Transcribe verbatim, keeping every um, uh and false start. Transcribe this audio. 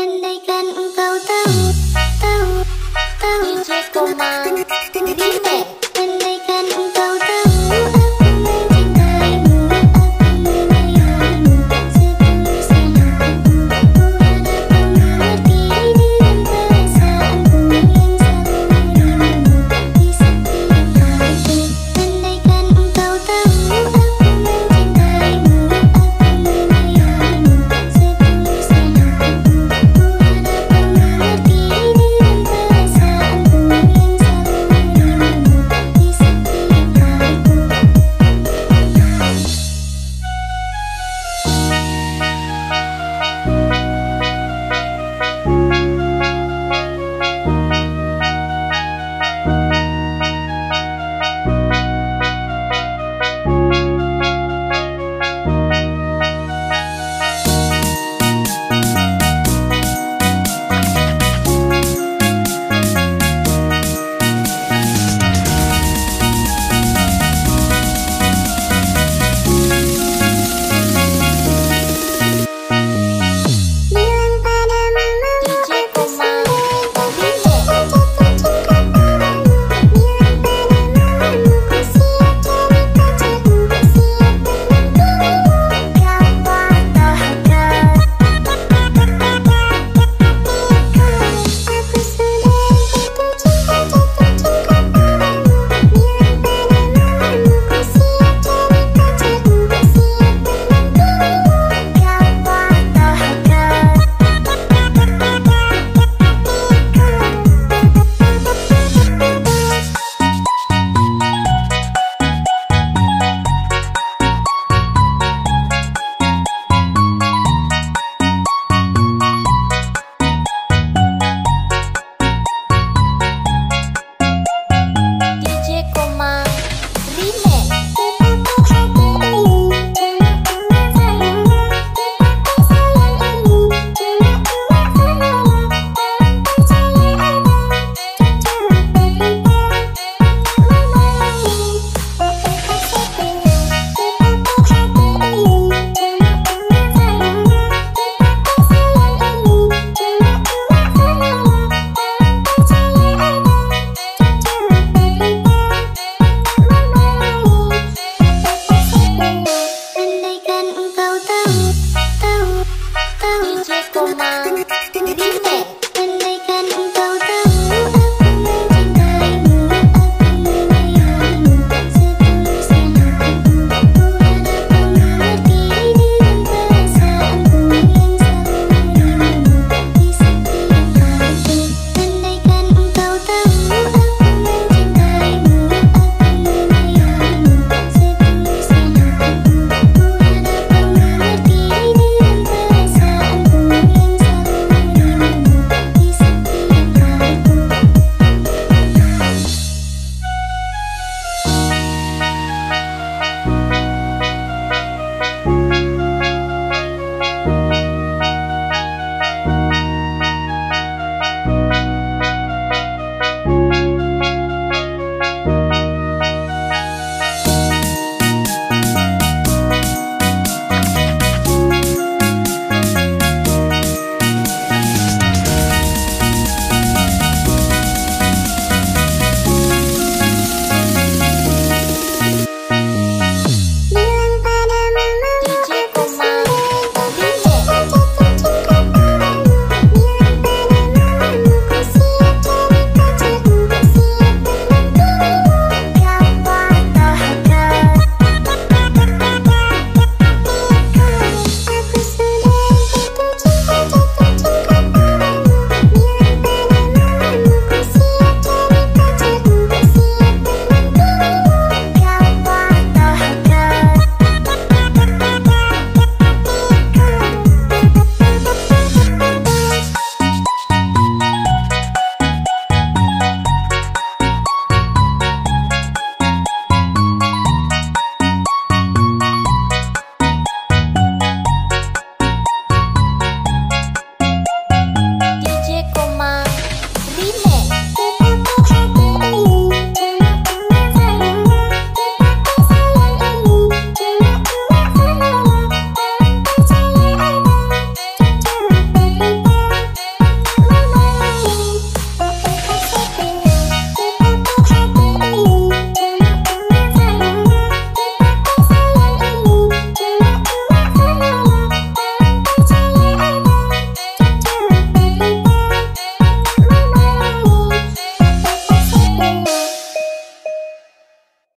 Andaikan engkau tahu, tahu, tahu D J Komang Remix. Andaikan engkau tahu aku mencintaimu, aku menyayangimu setulus hatiku. Ku harap kau mengerti dengan perasaanku yang selalu dirimu di setiap hariku. Andaikan engkau tahu aku mencintaimu, aku menyayangimu setulus hatiku. Ku harap kau mengerti dengan perasaanku yang selalu dirimu di setiap hariku. Bilang pada mamamu D J aku Komang sudah Remix. jatuh cinta padamu. Bilang pada mamamu ku siap jadi pacarmu, siap menampingimu. Kau bahagia hatiku. Aku sudah jatuh cinta, jatuh cinta padamu. Bilang pada mamamu ku siap jadi pacarmu, siap menampingimu. Kau bahagia hatiku. D J Komang Remix. Andaikan engkau tahu, tahu, tahu D J Komang